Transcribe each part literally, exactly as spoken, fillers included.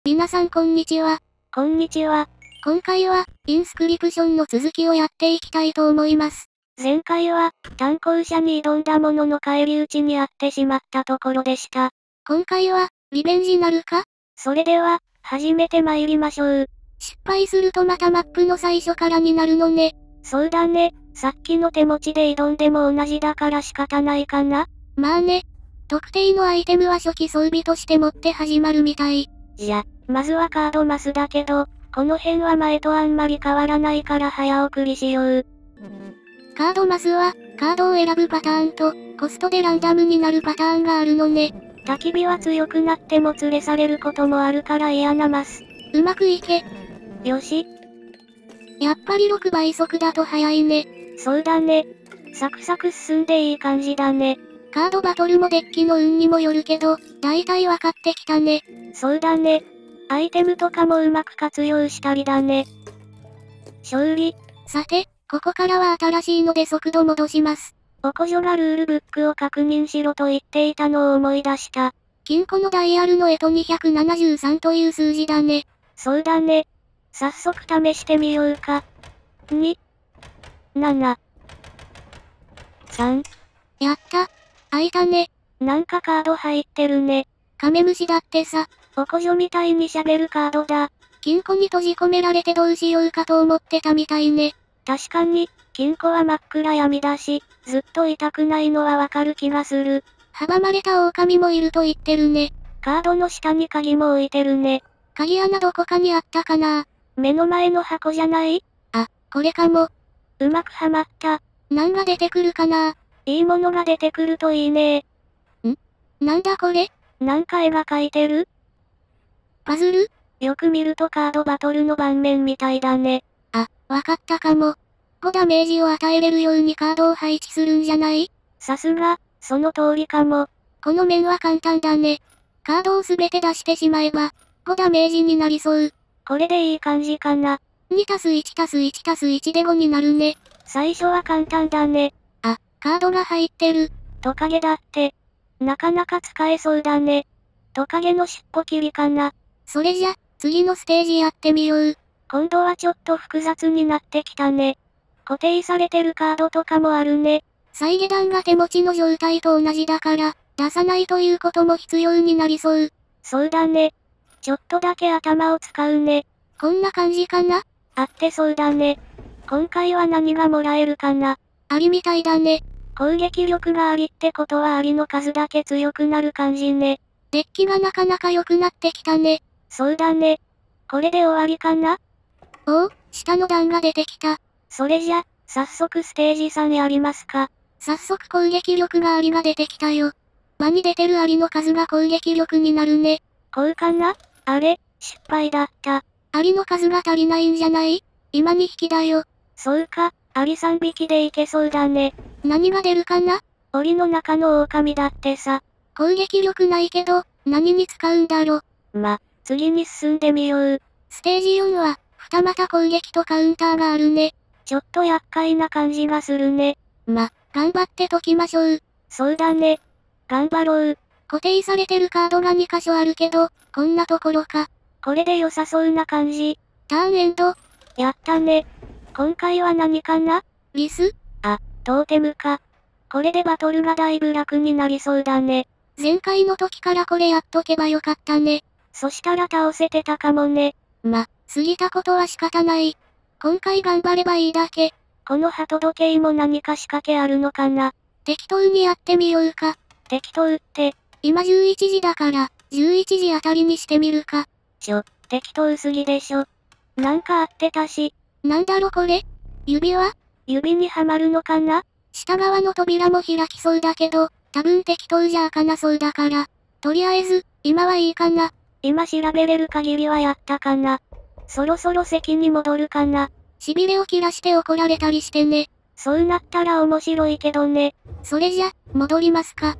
皆さんこんにちは。 こんにちは。 今回は、インスクリプションの続きをやっていきたいと思います。 前回は、炭鉱者に挑んだものの返り討ちにあってしまったところでした。 今回は、リベンジなるか？ それでは、始めて参りましょう。 失敗するとまたマップの最初からになるのね。 そうだね。さっきの手持ちで挑んでも同じだから仕方ないかな。 まあね。特定のアイテムは初期装備として持って始まるみたい。 じゃ、まずはカードマスだけど、この辺は前とあんまり変わらないから早送りしよう。 カードマスは、カードを選ぶパターンと、コストでランダムになるパターンがあるのね。 焚き火は強くなっても連れ去れることもあるから嫌なマス。 うまくいけ。 よし。 やっぱりろくばい速だと早いね。 そうだね。サクサク進んでいい感じだね。 カードバトルもデッキの運にもよるけど、だいたい分かってきたね。 そうだね。アイテムとかもうまく活用したりだね。勝利。 さて、ここからは新しいので速度戻します。 おこじょがルールブックを確認しろと言っていたのを思い出した。 金庫のダイヤルのえとにひゃくななじゅうさんという数字だね。 そうだね。早速試してみようか。に、なな、さん。 やった。開いたね。 なんかカード入ってるね。 カメムシだってさ。 おこじょみたいに喋るカードだ。 金庫に閉じ込められてどうしようかと思ってたみたいね。 確かに、金庫は真っ暗闇だし、ずっと痛くないのはわかる気がする。 阻まれた狼もいると言ってるね。 カードの下に鍵も置いてるね。 鍵穴どこかにあったかな？ 目の前の箱じゃない？ あ、これかも。 うまくはまった。 なんが出てくるかな？ いいものが出てくるといいね。 ん？なんだこれ？ なんか絵が描いてる？ パズル？ よく見るとカードバトルの盤面みたいだね。 あ、わかったかも。ごダメージを与えれるようにカードを配置するんじゃない？ さすが、その通りかも。 この面は簡単だね。カードをすべて出してしまえば、ごダメージになりそう。 これでいい感じかな。 にたすいちたすいちたすいちでごになるね。 最初は簡単だね。 あ、カードが入ってる。 トカゲだって。なかなか使えそうだね。トカゲの尻尾切りかな。 それじゃ、次のステージやってみよう。 今度はちょっと複雑になってきたね。固定されてるカードとかもあるね。 再下段が手持ちの状態と同じだから、出さないということも必要になりそう。 そうだね。ちょっとだけ頭を使うね。 こんな感じかな？ あってそうだね。今回は何がもらえるかな。 ありみたいだね。 攻撃力がありってことはありの数だけ強くなる感じね。 デッキがなかなか良くなってきたね。 そうだね。これで終わりかな？ おお、下の段が出てきた。 それじゃ、早速ステージさんやりますか。 早速攻撃力がアリが出てきたよ。場に出てるアリの数が攻撃力になるね。 こうかな？あれ、失敗だった。 アリの数が足りないんじゃない？今にひきだよ。 そうか、アリさんびきでいけそうだね。 何が出るかな？ 檻の中の狼だってさ。 攻撃力ないけど、何に使うんだろ。 ま、次に進んでみよう。 ステージよんは、二股攻撃とカウンターがあるね。 ちょっと厄介な感じがするね。 ま、頑張って解きましょう。 そうだね。頑張ろう。 固定されてるカードがにかしょあるけど、こんなところか。 これで良さそうな感じ。 ターンエンド。 やったね。今回は何かな？ リス？ あ、トーテムか。これでバトルがだいぶ楽になりそうだね。 前回の時からこれやっとけばよかったね。 そしたら倒せてたかもね。 ま、過ぎたことは仕方ない。今回頑張ればいいだけ。 この鳩時計も何か仕掛けあるのかな？ 適当にやってみようか。 適当って。 今じゅういちじだから、じゅういちじあたりにしてみるか。 ちょ、適当すぎでしょ。なんか合ってたし。 なんだろこれ？指輪？ 指にはまるのかな？ 下側の扉も開きそうだけど、多分適当じゃ開かなそうだから。とりあえず、今はいいかな。 今調べれる限りはやったかな。そろそろ席に戻るかな。 痺れを切らして怒られたりしてね。 そうなったら面白いけどね。 それじゃ、戻りますか。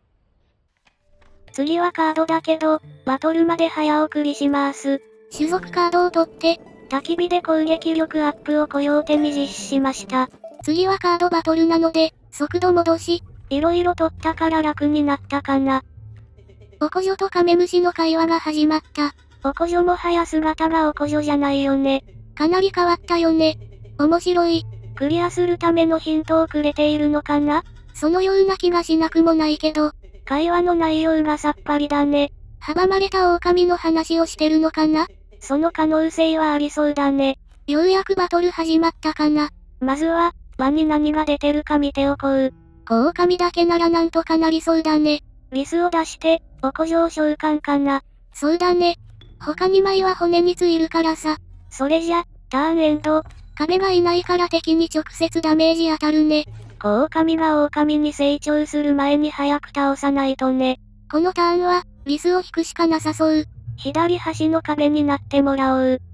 次はカードだけど、バトルまで早送りします。 種族カードを取って、 焚き火で攻撃力アップをコヨーテに実施しました。 次はカードバトルなので、速度戻し。 いろいろ取ったから楽になったかな。 おこじょとカメムシの会話が始まった。 おこじょもはや姿がおこじょじゃないよね。 かなり変わったよね。面白い。 クリアするためのヒントをくれているのかな？ そのような気がしなくもないけど。 会話の内容がさっぱりだね。 阻まれた狼の話をしてるのかな？ その可能性はありそうだね。 ようやくバトル始まったかな。 まずは、場に何が出てるか見ておこう。 小狼だけならなんとかなりそうだね。 リスを出して、おこじょを召喚かな。 そうだね。他に枚は骨についるからさ。 それじゃ、ターンエンド。 壁がいないから敵に直接ダメージ当たるね。 小狼が狼に成長する前に早く倒さないとね。 このターンは、リスを引くしかなさそう。 左端の壁になってもらおう。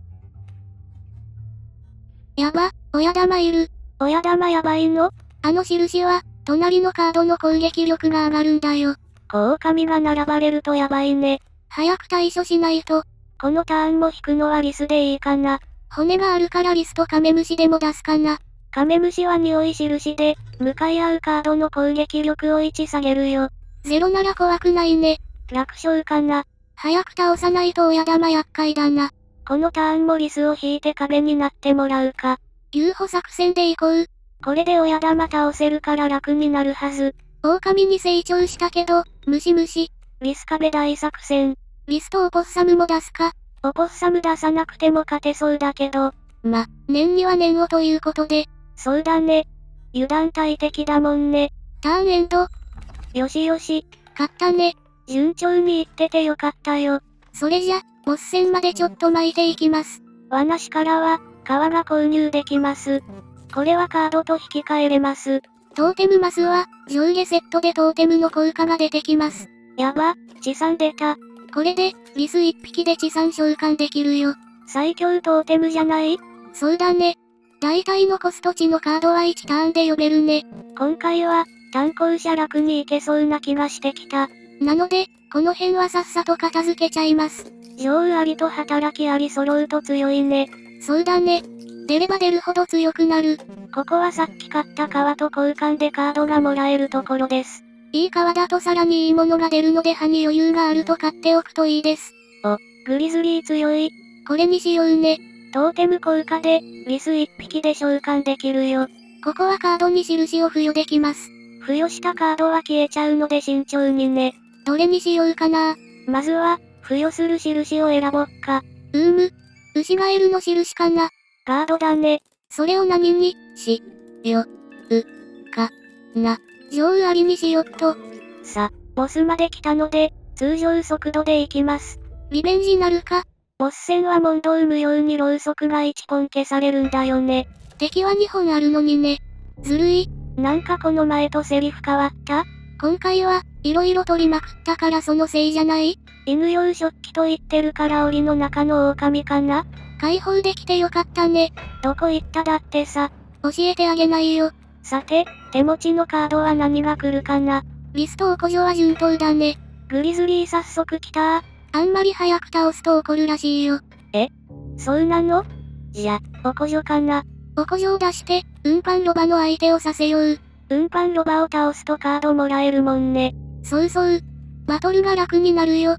やば、親玉いる。 親玉やばいの？ あの印は、隣のカードの攻撃力が上がるんだよ。 小狼が並ばれるとやばいね。 早く対処しないと。 このターンも引くのはリスでいいかな。 骨があるからリスとカメムシでも出すかな。 カメムシは匂い印で、向かい合うカードの攻撃力をいち下げるよ。 ゼロなら怖くないね。 楽勝かな。 早く倒さないと親玉厄介だな。 このターンもリスを引いて壁になってもらうか。 牛歩作戦で行こう。 これで親玉倒せるから楽になるはず。 狼に成長したけど、ムシムシ。 リス壁大作戦。 リスとオポッサムも出すか。 オポッサム出さなくても勝てそうだけど。 ま、念には念をということで。 そうだね。油断大敵だもんね。 ターンエンド。 よしよし。 勝ったね。 順調にいっててよかったよ。 それじゃ、ボス戦までちょっと巻いていきます。 罠師からは、皮が購入できます。これはカードと引き換えれます。 トーテムマスは、上下セットでトーテムの効果が出てきます。 やば、地産出た。 これで、リスいっぴきで地産召喚できるよ。 最強トーテムじゃない？ そうだね。大体のコスト値のカードはいちターンで呼べるね。 今回は、炭鉱者楽にいけそうな気がしてきた。 なので、この辺はさっさと片付けちゃいます。 上手ありと働きあり揃うと強いね。 そうだね。出れば出るほど強くなる。 ここはさっき買った革と交換でカードがもらえるところです。 いい革だとさらにいいものが出るので歯に余裕があると買っておくといいです。 お、グリズリー強い。 これにしようね。 トーテム効果で、リスいっぴきで召喚できるよ。 ここはカードに印を付与できます。 付与したカードは消えちゃうので慎重にね。 どれにしようかな。 まずは、付与する印を選ぼっか。 うーむ。ウシガエルの印かな。 カードだね。 それを何に、し、よ、う、か、な。上手ありにしよっと。 さ、ボスまで来たので、通常速度で行きます。 リベンジなるか。 ボス戦は問答無用にろうそくがいっぽん消されるんだよね。 敵はにほんあるのにね。ずるい。 なんかこの前とセリフ変わった？ 今回は、色々取りまくったからそのせいじゃない？ 犬用食器と言ってるから檻の中の狼かな？ 解放できてよかったね。 どこ行っただってさ。 教えてあげないよ。 さて、手持ちのカードは何が来るかな？ リスとおこじょは順当だね。 グリズリー早速来たー。 あんまり早く倒すと怒るらしいよ。 え？そうなの？じゃ、おこじょかな。 おこじょを出して、運搬ロバの相手をさせよう。 運搬ロバを倒すとカードもらえるもんね。 そうそう。バトルが楽になるよ。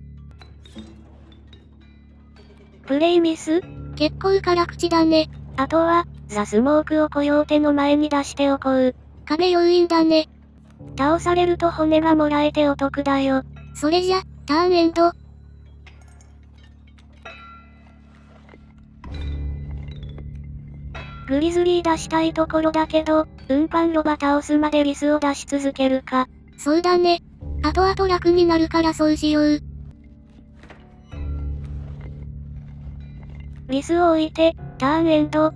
プレイミス？ 結構辛口だね。 あとは、ザ・スモークをコヨーテの前に出しておこう。 壁要因だね。 倒されると骨がもらえてお得だよ。 それじゃ、ターンエンド。 グリズリー出したいところだけど、運搬ロバ倒すまでリスを出し続けるか。 そうだね。あとあと楽になるからそうしよう。 リスを置いて、ターンエンド。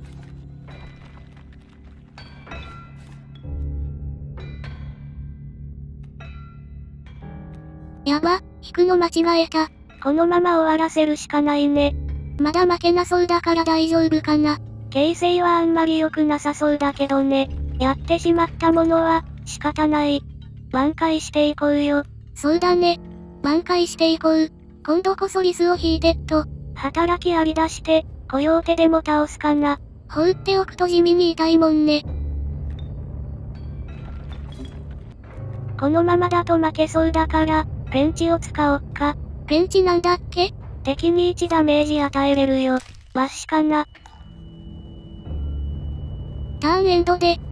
やば、引くの間違えた。 このまま終わらせるしかないね。 まだ負けなそうだから大丈夫かな。 形勢はあんまり良くなさそうだけどね。やってしまったものは、仕方ない。挽回していこうよ。 そうだね。挽回していこう。今度こそリスを引いてっと。 働きあり出して、コヨーテでも倒すかな。 放っておくと地味に痛いもんね。 このままだと負けそうだから、ペンチを使おっか。 ペンチなんだっけ？ 敵にいちダメージ与えれるよ。ワッシかな。 ターンエンドで。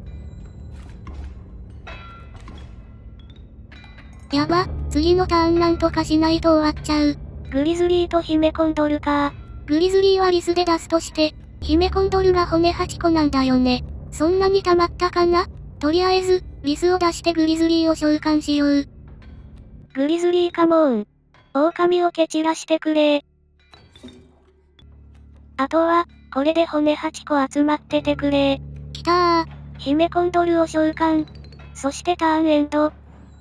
やば、次のターンなんとかしないと終わっちゃう。 グリズリーと姫コンドルか。 グリズリーはリスで出すとして、姫コンドルが骨はちこなんだよね。そんなに溜まったかな？とりあえず、リスを出してグリズリーを召喚しよう。 グリズリーカモーン。狼を蹴散らしてくれ。あとは、これで骨はちこ集まっててくれ。 きたー。 姫コンドルを召喚。そしてターンエンド。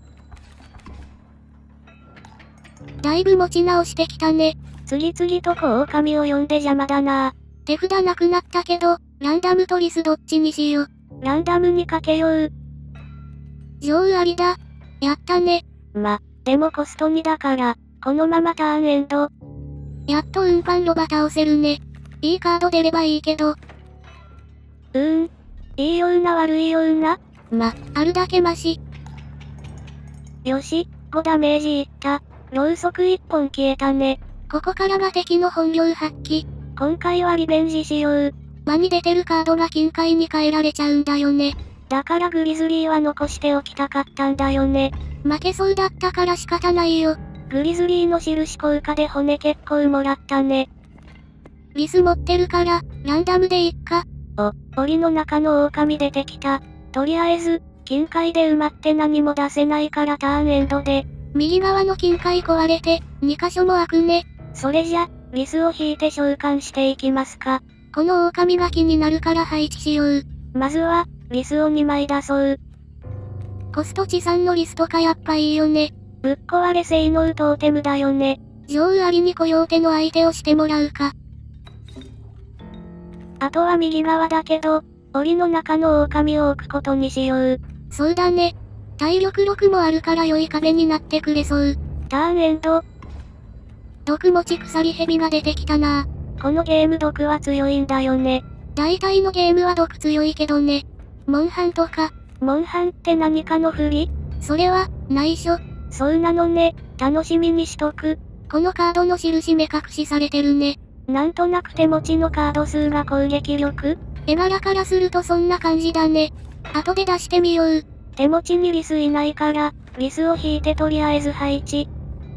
だいぶ持ち直してきたね。 次々とこう狼を呼んで邪魔だな。 手札なくなったけど、ランダムとリスどっちにしよう。 ランダムにかけよう。 上手ありだ。やったね。 ま、でもコストにだから、このままターンエンド。 やっと運搬ロバ倒せるね。いいカード出ればいいけど。 うーん。いいような悪いような。 ま、あるだけマシ。 よし、ごダメージいった。ろうそくいっぽん消えたね。 ここからが敵の本領発揮。 今回はリベンジしよう。 間に出てるカードが金塊に変えられちゃうんだよね。 だからグリズリーは残しておきたかったんだよね。 負けそうだったから仕方ないよ。 グリズリーの印効果で骨結構もらったね。 リス持ってるから、ランダムでいっか。 お、檻の中の狼出てきた。とりあえず、金塊で埋まって何も出せないからターンエンドで。 右側の金塊壊れて、に箇所も開くね。 それじゃ、リスを引いて召喚していきますか。 この狼が気になるから配置しよう。 まずは、リスをにまい出そう。 コスト地産のリスとかやっぱいいよね。 ぶっ壊れ性能トーテムだよね。 上手ありにコヨーテの相手をしてもらうか。 あとは右側だけど、檻の中の狼を置くことにしよう。 そうだね。体力ろくもあるから良い壁になってくれそう。 ターンエンド。 毒持ち鎖蛇が出てきたな。 このゲーム毒は強いんだよね。 大体のゲームは毒強いけどね。モンハンとか。 モンハンって何かの振り？ それは、内緒。 そうなのね。楽しみにしとく。 このカードの印目隠しされてるね。 なんとなく手持ちのカード数が攻撃力？ 絵柄からするとそんな感じだね。後で出してみよう。 手持ちにリスいないから、リスを引いてとりあえず配置。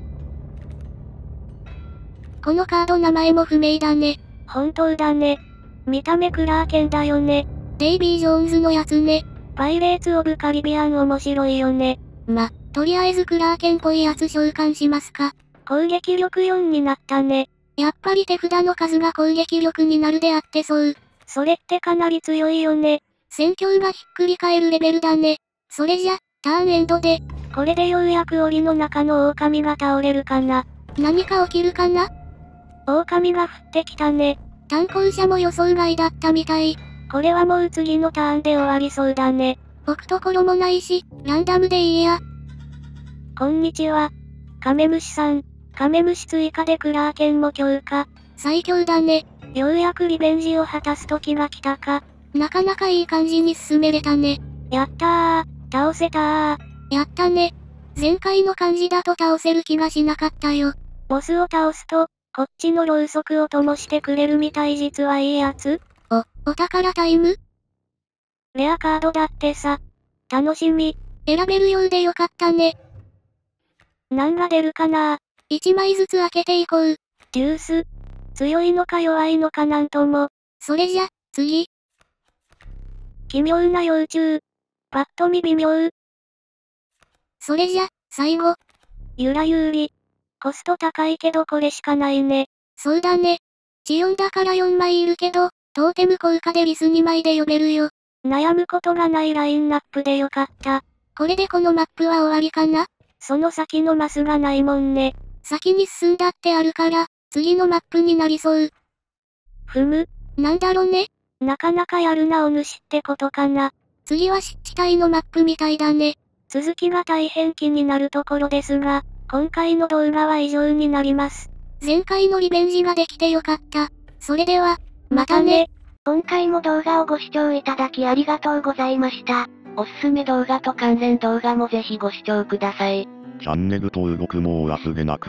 このカード名前も不明だね。 本当だね。見た目クラーケンだよね。 デイビー・ジョーンズのやつね。 パイレーツ・オブ・カリビアン面白いよね。 ま、とりあえずクラーケンっぽいやつ召喚しますか。 攻撃力よんになったね。 やっぱり手札の数が攻撃力になるであってそう。 それってかなり強いよね。 戦況がひっくり返るレベルだね。それじゃ、ターンエンドで。 これでようやく檻の中の狼が倒れるかな。 何か起きるかな？ 狼が降ってきたね。 炭鉱車も予想外だったみたい。 これはもう次のターンで終わりそうだね。 置くところもないし、ランダムでいいや。 こんにちは。カメムシさん。カメムシ追加でクラーケンも強化。 最強だね。 ようやくリベンジを果たす時が来たか。 なかなかいい感じに進めれたね。 やったー。倒せたー。 やったね。前回の感じだと倒せる気がしなかったよ。 ボスを倒すと、こっちのろうそくを灯してくれるみたい。実はいいやつ？ お、お宝タイム？ レアカードだってさ。楽しみ。 選べるようでよかったね。 何が出るかなー。 いちまいずつ開けていこう。 デュース。強いのか弱いのかなんとも。 それじゃ、次。 奇妙な幼虫。パッと見微妙。 それじゃ、最後。 ゆら有利。コスト高いけどこれしかないね。 そうだね。チよんだからよんまいいるけど、トーテム効果でリスにまいで呼べるよ。 悩むことがないラインナップでよかった。 これでこのマップは終わりかな？ その先のマスがないもんね。 先に進んだってあるから、次のマップになりそう。 ふむ。 なんだろね。 なかなかやるなお主ってことかな。 次は湿地帯のマップみたいだね。 続きが大変気になるところですが、今回の動画は以上になります。 前回のリベンジができてよかった。それでは、またね。 今回も動画をご視聴いただきありがとうございました。おすすめ動画と関連動画もぜひご視聴ください。 チャンネル登録もお忘れなく。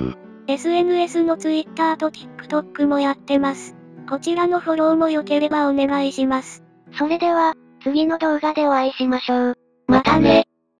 エスエヌエス の Twitter と TikTok もやってます。こちらのフォローも良ければお願いします。 それでは、次の動画でお会いしましょう。 またね。